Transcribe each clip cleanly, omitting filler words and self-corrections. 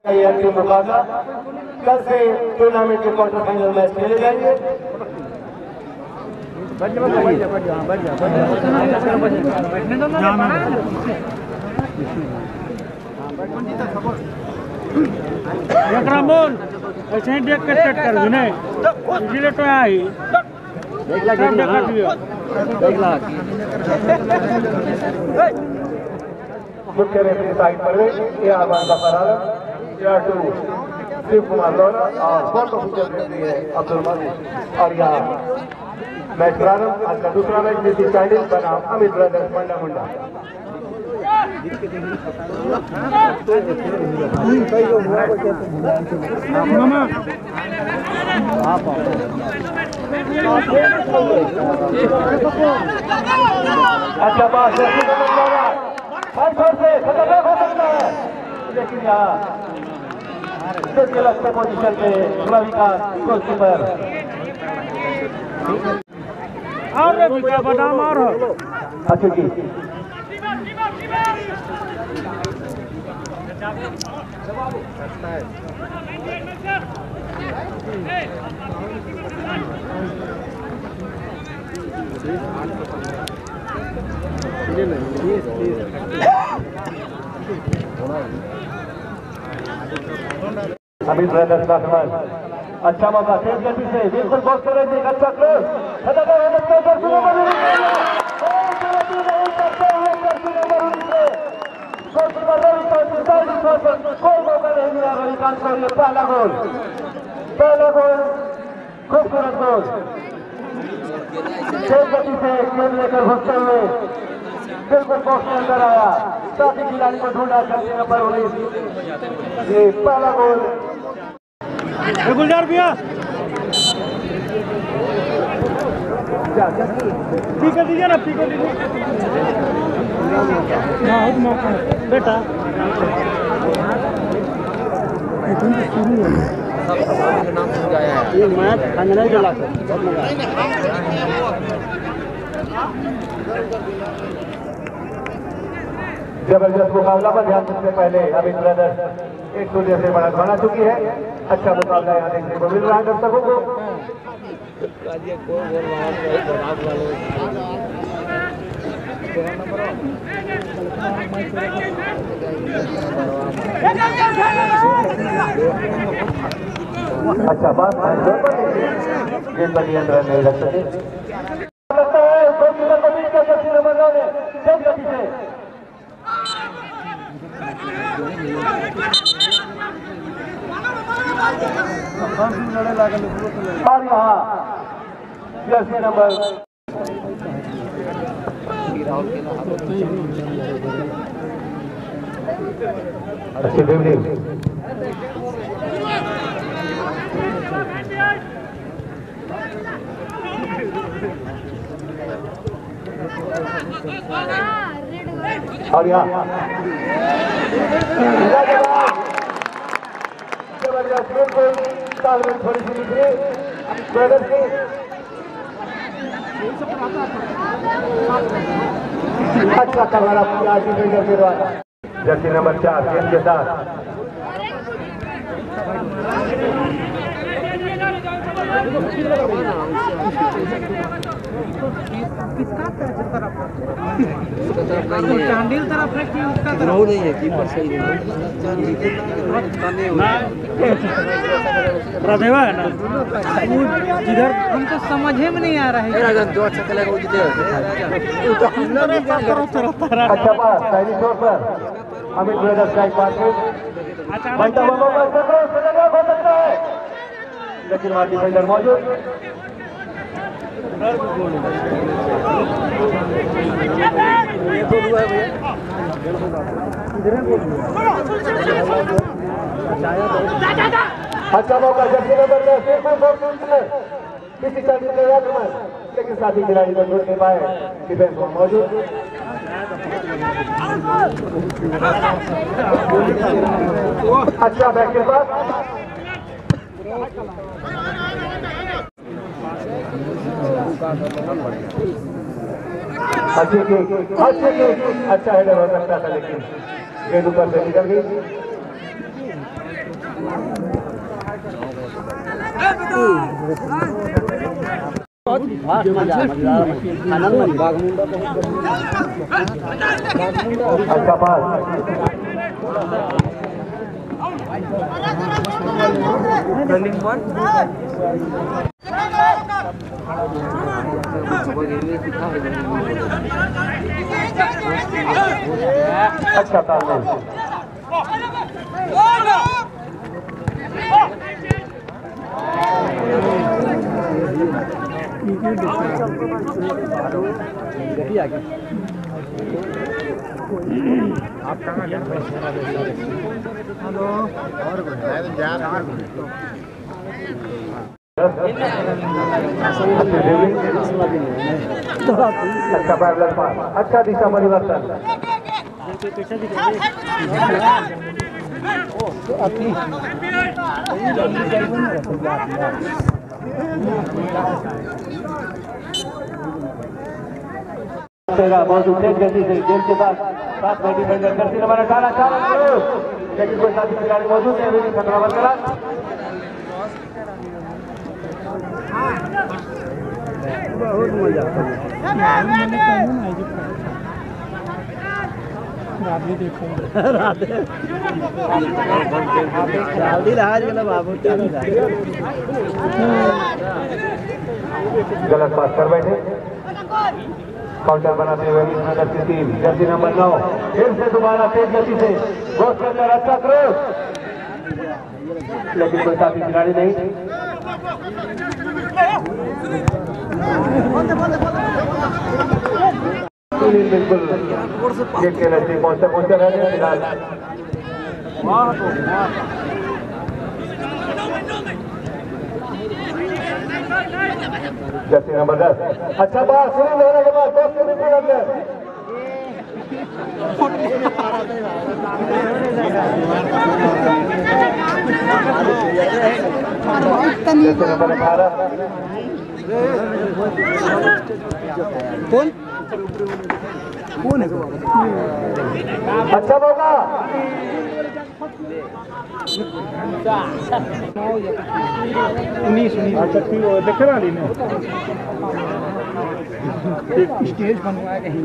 ये अंतिम मुकाबला कल से टूर्नामेंट के क्वार्टर फाइनल मैच खेले जाएंगे। ऐसे ही देख के सेट कर दूँ नहीं इसलिए तो यहाँ ही मुख्य रेफरी साइड पर ये आबाद का फरार या टू शिव कुमार लोना और फोर्थ ऑफिसर रेफरी है अब्दुल मजीद। और यहाँ मैच प्रारंभ आज का दूसरा मैच नीति चाइल्ड बनाम अमित ब्रदर्स मंडा मुंडा। अच्छा बात से खतरनाक हो सकता है लेकिन यहाँ के लगते पोजीशन पे रविकांत गोलकीपर और बादाम और अच्छा जी अमित ब्रदर्स का सवाल अच्छा मौका तेज गति से बिल्कुल बॉक्स करेंगे अच्छा क्लोज कोई मौका नहीं मिला रविकांत को। ये पहला गोल खूबसूरत गोल तेज गति से गेंद लेकर घुसते हुए बिल्कुल बॉक्स के अंदर आया साथी खिलाड़ी को ढूंढा जल्दी नंबर 19। ये पहला गोल गुलजार भैया पीकर दीजिए ना पीकर दीजिए मौका बेटा ये मैच फाइनल चला जबरदस्त मुकाबला पर ध्यान देने से पहले अमित ब्रदर्स 1-0 से बढ़त बना चुकी है। अच्छा मुकाबला यहाँ देखने को मिल रहा है दर्शकों को। अच्छा बात गेंद पर नियंत्रण नहीं रख सके लगता है और यहाँ जर्सी नंबर अच्छी ड्रिबलिंग और यहाँ जबरदस्त बिल्कुल तालमेल थोड़ी सी निकली ब्रदर्स की। अच्छा करवाना डिफेंडर के द्वारा जर्सी नंबर 4 गेंद के साथ चांडिल तरफ है कि उसका तरफ नहीं है कीपर सही है राधेवा है ना जिधर हमको समझे में नहीं आ रहा है जो अच्छा खेलेगा वो जीतेगा। अच्छा पास पहली छोर पर अमित ब्रदर्स का एक पास बनता हुआ मौका हो सकता है लेकिन वहां डिफेंडर मौजूद। अच्छा मौका जर्सी नंबर 10 किसी चांदी के आक्रमण लेकिन साथी खिलाड़ी को छोड़ नहीं पाए डिफेंस में मौजूद। अच्छा बैक के पास अच्छा हेडर हो सकता था लेकिन गेंद ऊपर से निकल गई। अच्छा पास रनिंग बॉल अच्छा तालमेल आप कहाँ जा रहे हेलो और अच्छा पैरेलल पास अच्छा दिशा परिवर्तन बहुत तेज गति से गेम के साथ बैटिंग डिफेंडर जर्सी नंबर 18 लेकिन कोई साथी खिलाड़ी मौजूद है खतरा बरकरार बहुत मजा गलत बात कर बैठे काउंटर बनाते हुए की टीम जर्सी नंबर 9 फिर से दोबारा तेज गति से गोश्त के अंदर अच्छा क्रॉस लेकिन कोई साथी खिलाड़ी नहीं बिल्कुल गेट के नजदीक पहुंचते रहे फिलहाल जर्सी नंबर 10 अच्छा बात शुरू होने के बाद 10 मिनट के अंदर जर्सी नंबर 18 कौन है अच्छा मौका 19 अच्छा देख रहा ने स्टेज बनवाया कहीं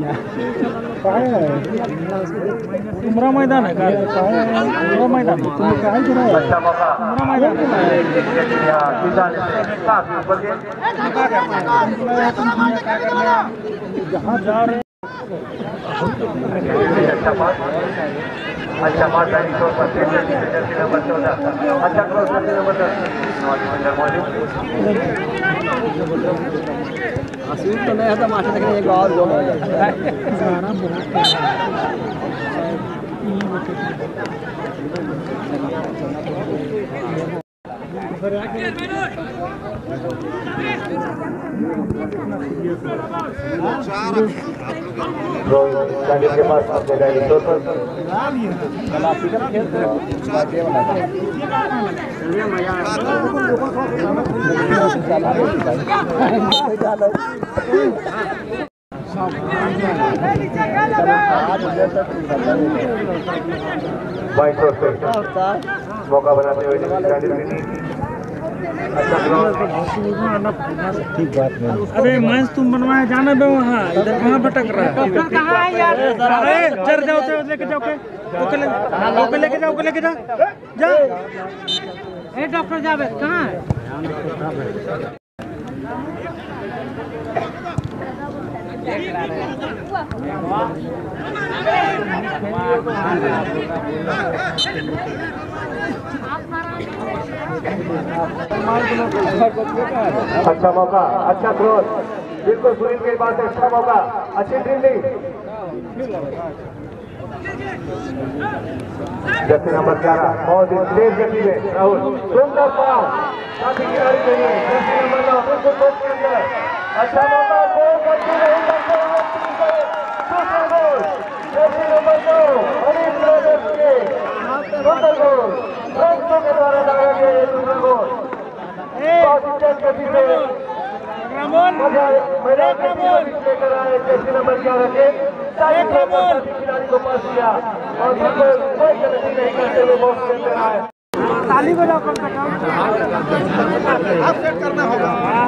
उमरा मैदान है उमरा मैदान अच्छा मौका उमरा मैदान जहाँ जा रहे अच्छा बात पहली तौर पर जर्सी नंबर 14 अच्छा क्रॉस जर्सी नंबर 10 असूल तो नहीं था माशा देखने एक और जो के पास अपने डायरी तौर पर बाइक मौका बनाते हुए ठीक बात नहीं अरे मैच तुम बनवाए जाना बे वहाँ इधर कहाँ भटक रहा है कहाँ यार अरे चल जाओ लेके जाओ ओके लेके जाओ जा ए डॉक्टर जावेद कहाँ है अच्छा मौका अच्छा क्रॉस बिल्कुल सुनील के पास अच्छा मौका अच्छी ड्रिलिंग जर्सी नंबर 11 बहुत ही तेज गति में राहुल सुंदर पास काफी खिलाड़ी चाहिए जर्सी नंबर 9 बिल्कुल कोर्ट के अंदर अच्छा मौका गोल करते नहीं करते दूसरा goal jersey number 9 Anil brothers के सुंदर गोल रंगों के द्वारा डाला गया ये दूसरा गोल बहुत ही तेज गति से मैदान लेकर आए जर्सी नंबर 11 के खिलाड़ी को पास किया और बिल्कुल कोई गलती नहीं करते हुए बॉक्स के अंदर आए खाली बजाओ कम से कम। आप सेट करना होगा।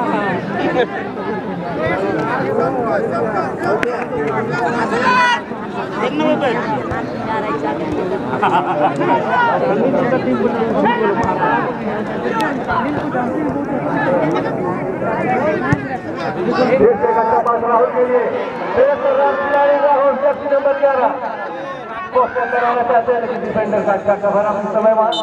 राहुल के लिए राहुल जर्सी नंबर 11 पोस्ट कराना चाहते हैं, लेकिन डिफेंडर का अच्छा कवर अपने समय बाद।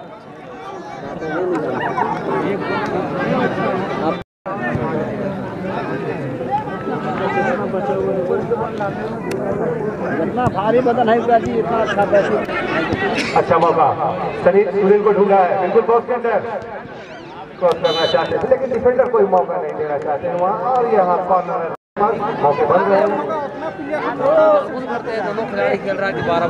इतना भारी बदन है इतना अच्छा पैसे। अच्छा मौका सुनील को ढूंढा है, बिल्कुल बॉक्स के अंदर क्रॉस करना चाहते थे, लेकिन डिफेंडर कोई मौका नहीं देना चाहते हैं वहाँ, और यहाँ कॉर्नर मौके बन रहे हैं। दोनों खिलाड़ी खेल रहा है कि 12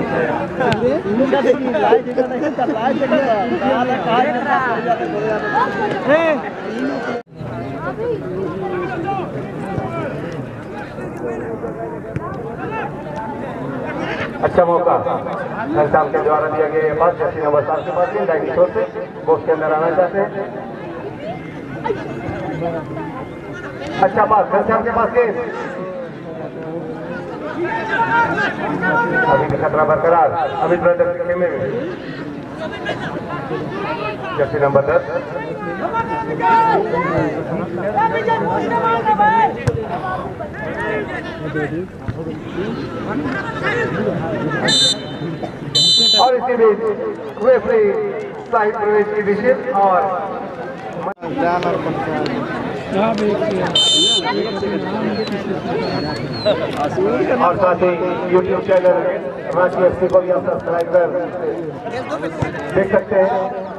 अच्छा मौका घनश्याम के द्वारा दिया गया पास, जर्सी नंबर 7 के पास दाहिनी छोर से बॉक्स के अंदर आना चाहते हैं। अच्छा पास घनश्याम के पास गेंद, अभी भी खतरा बरकरार अमित ब्रदर के खेमे में। जर्सी नंबर 10 और इसी बीच रेफरी साइड प्रवेश की डिसीजन और साथ ही यूट्यूब चैनल रांची एफसी को भी आप सब्सक्राइब कर देख सकते हैं।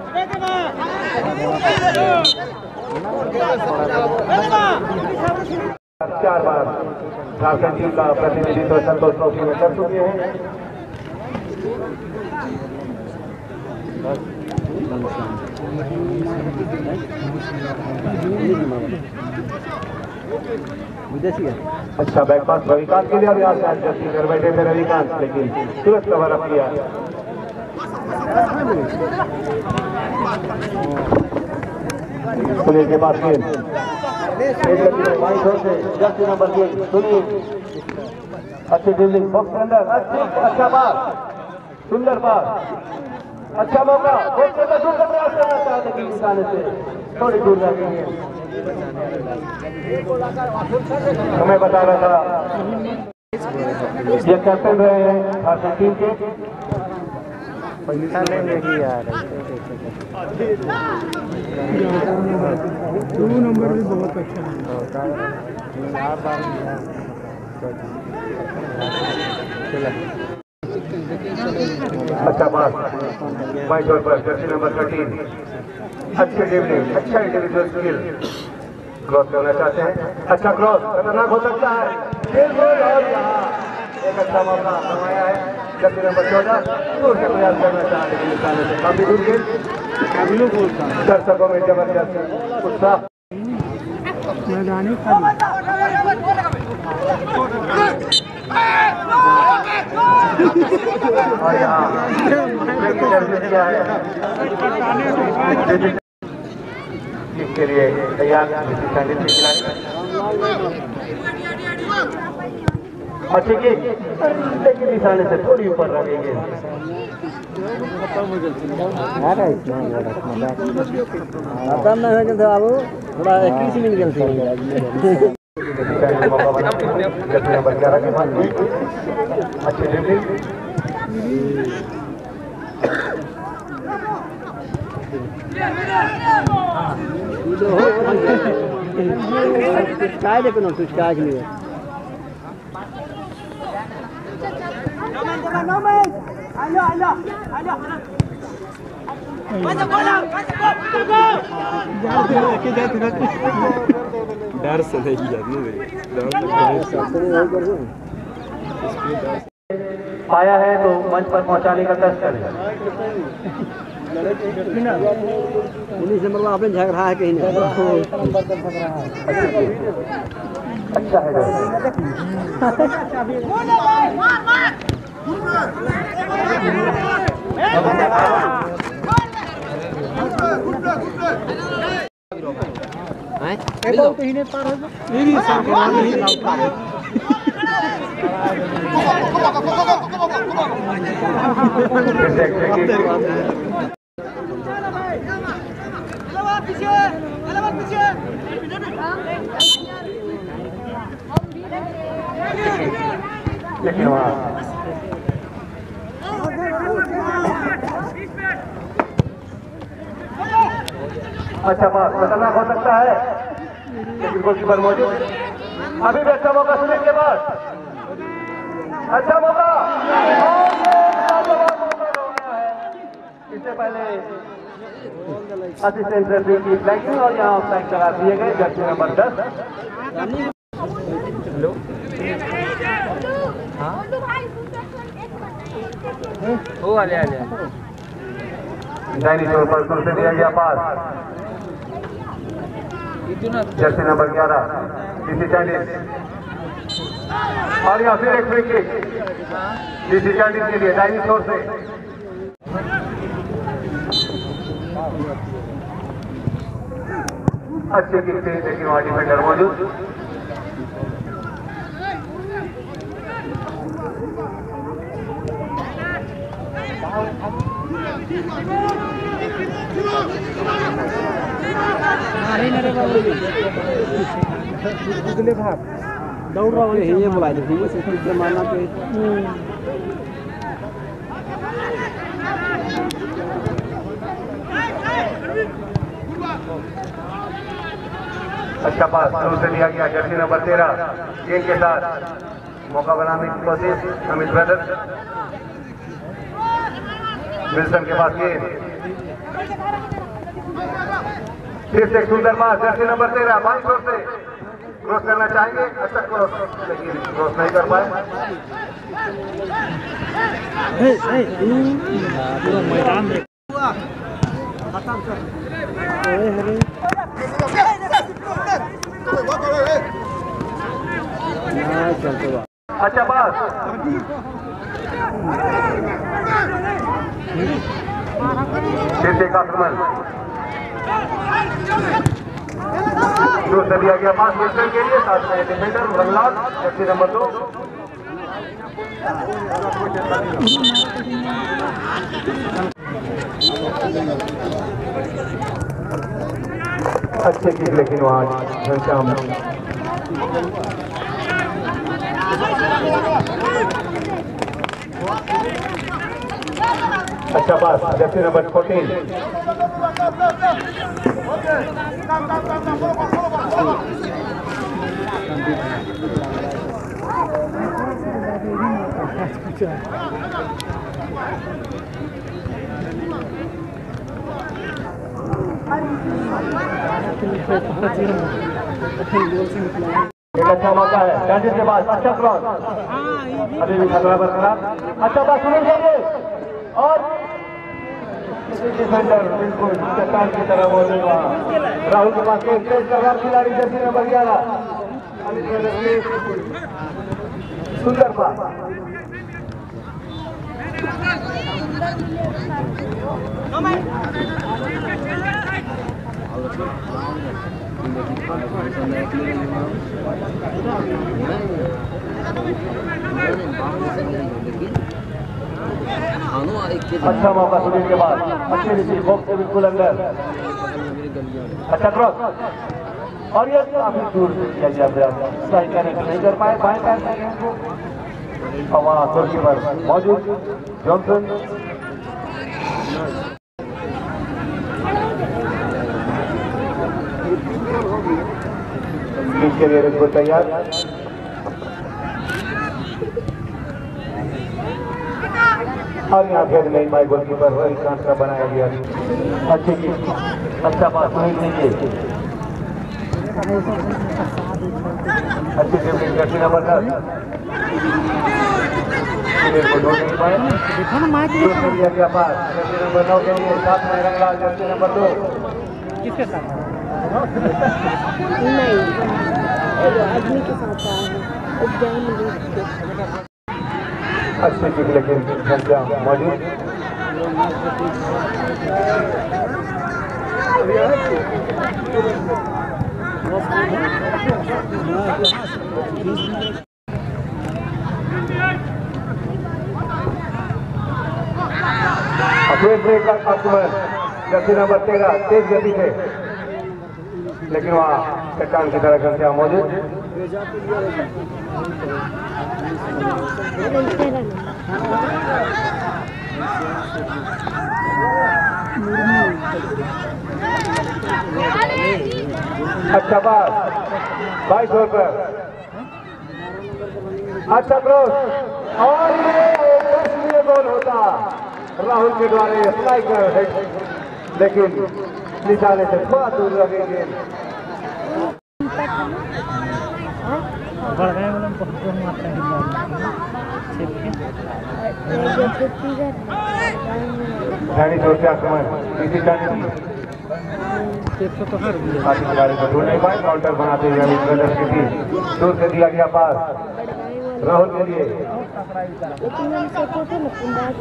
4 बार झारखंड टीम का प्रतिनिधित्व संतोष ट्रॉफी में कर चुके हैं। अच्छा बैक पास रविकांत के लिए, और यहाँ से जल्दी कर बैठे थे रविकांत, लेकिन तुरंत कवर अप किया। सुनील के पास गेंद, जर्सी नंबर 3 सुनील, अच्छी ड्रिबलिंग बॉक्स के अंदर, अच्छा पास, सुंदर पास, अच्छा मौका बॉक्स के अंदर दूर का प्रयास करना चाहते, लेकिन निशाने से थोड़ी दूर रह गई है। हमें बता रहा था ये कैप्टन रहे हैं झारखंड टीम के। पैसा लेंगे ही यार, 2 नंबर भी बहुत अच्छा है। अच्छा पास बाई तौर पर जर्सी नंबर 13, अच्छी ड्रिबलिंग, अच्छा इंडिविजुअल स्किल, क्रॉस करना चाहते हैं। अच्छा क्रॉस खतरनाक हो सकता है, और यहाँ एक अच्छा मौका बनवाया है। जर्सी नंबर 14 दूर से प्रयास करना चाह रहे हैं, निशाने से काफी दूर गेंद, दर्शकों में जबरदस्त उत्साह। और यहाँ इसके लिए तैयार खिलाड़ी अच्छी की, लेकिन निशाने से थोड़ी ऊपर रह गई है। थोड़ा 21 मिनट नंबर 11 के पास अच्छी ड्रिबलिंग, काय देखो ना कुछ काय नहीं है। डर से नहीं पाया है तो मंच पर पहुंचाने का कष्ट करें। 19 नंबर आपने झगड़ा है कहीं नहीं। अच्छा है लेकिन वहाँ अच्छा बात खतरनाक हो सकता है, लेकिन गोलकीपर मौजूद। अभी भी अच्छा मौका सुनील के बाद, अच्छा मौका इससे पहले असिस्टेंट रेफरी की फ्लैगिंग और यहाँ फ्लैग करा दिए गए जर्सी नंबर 10। वो आ ले डायनीशोर पर शुरू से दिया गया pass, jersey number 11 DC Chinese, और यहाँ फिर एक फ्री किक डीसी चाइनीज के लिए डायनीशोर से। अच्छी किक थी, लेकिन वहाँ डिफेंडर मौजूद। दौड़ रहा है ये बुला दे से मारना पे अच्छा पास शुरू से दिया गया जर्सी नंबर 13 गेंद के साथ मौका बनाने की कोशिश अमित ब्रदर। विल्सन के पास गेंद, फिर से सुंदर पास जर्सी नंबर 13 बाईं ओर से क्रॉस करना चाहेंगे, अच्छा क्रॉस, लेकिन क्रॉस नहीं कर पाए। मैदान में अच्छा पास फिर से आक्रमण, दूर से दिया गया पास विल्सन के लिए, साथ में डिफेंडर रंगलाल जर्सी नंबर 2। अच्छे किक, लेकिन वहाँ घनश्याम अच्छा पास जर्सी नंबर 14 एक अच्छा मौका है गांधी के बाद, अच्छा क्रॉस, अभी भी खतरा बरकरार। अच्छा पास सुनील के लिए, और डिफेंडर बिल्कुल चट्टान की तरह मौजूद वहाँ। राहुल के पास तेज कर रहा खिलाड़ी जर्सी नंबर 11 सुंदर पास। अच्छा मौका सुनील के बाद, अच्छी रिसीव बॉक्स से बिल्कुल अंदर, अच्छा क्रॉस, और ये काफी दूर से किया गया प्रयास, सही कनेक्ट नहीं कर पाए बाएं पैर से गेंद को, और वहाँ गोलकीपर मौजूद जॉनसन। के लिए बिल्कुल तैयार, और यहाँ फिर नहीं पाए गोलकीपर रविकांत का बनाया गया। अच्छी की अच्छा पास नहीं कीजिए, अच्छी ड्रिबलिंग जर्सी नंबर 10 को ढूंढ नहीं पाए, दिया गया पास जर्सी नंबर 9 के लिए, साथ में रंगलाल जर्सी नंबर 2। किसके साथ आदमी के साथ आया अच्छी किक, लेकिन घनश्याम मौजूद। ब्रेक का आक्रमण जर्सी नंबर 13 तेज गति से, लेकिन वहाँ चट्टान की तरह घंटिया मौजूद। अच्छा बात 22 ओवर पर अच्छा क्रॉस और ये गोल होता राहुल के द्वारा स्ट्राइक है, लेकिन निशाने से थोड़ा दूर लगे गेंद। छोर से आक्रमण खिलाड़ी को ढूंढ नहीं पाए, काउंटर बनाते हुए ब्रदर्स की टीम दूर से दिया गया पास राहुल के लिए। लेकिन हम सोचे थे ना पंडाल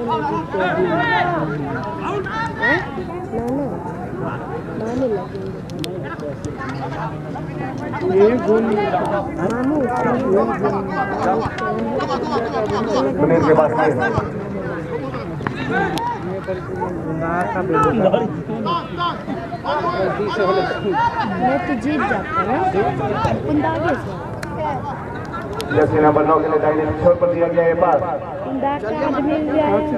नाने सुनील के पास मैं तो जीत जाता है पंडागे से। जर्सी नंबर 9 के लिए दाहिने छोर पर दिया गया ये पास। पंडाग कार्ड मिल गया है।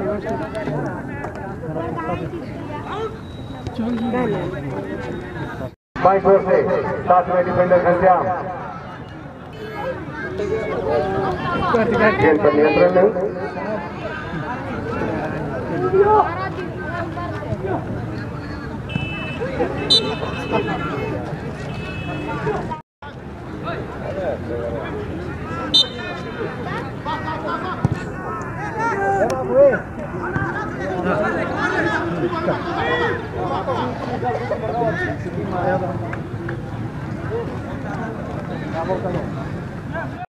22 ओवर से 7वें डिफेंडर घनश्याम, गेंद पर नियंत्रण नहीं।